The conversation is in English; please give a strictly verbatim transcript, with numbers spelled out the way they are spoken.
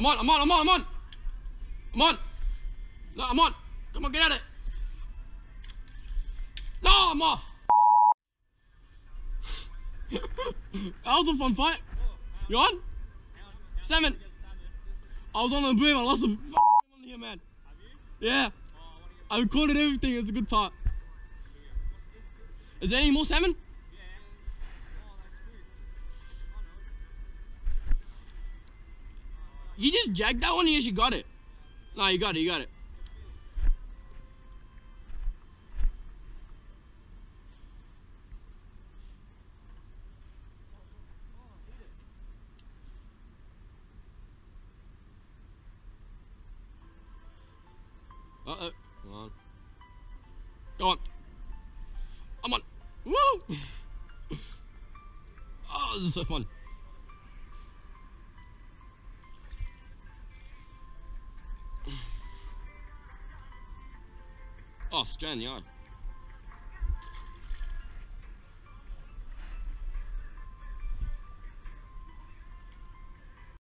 I'm on, I'm on, I'm on, I'm on. I'm on. No, I'm on. Come on, get at it. No, I'm off. That was a fun fight. You on? Seven. I was on the boom. I lost the f***ing on here, man. Yeah. I recorded everything. It's a good part. Is there any more salmon? You just jagged that one, you actually got it. No, you got it, you got it. Uh-oh, come on. Go on. I'm on. Woo! Oh, this is so fun. Oh, strand the eye.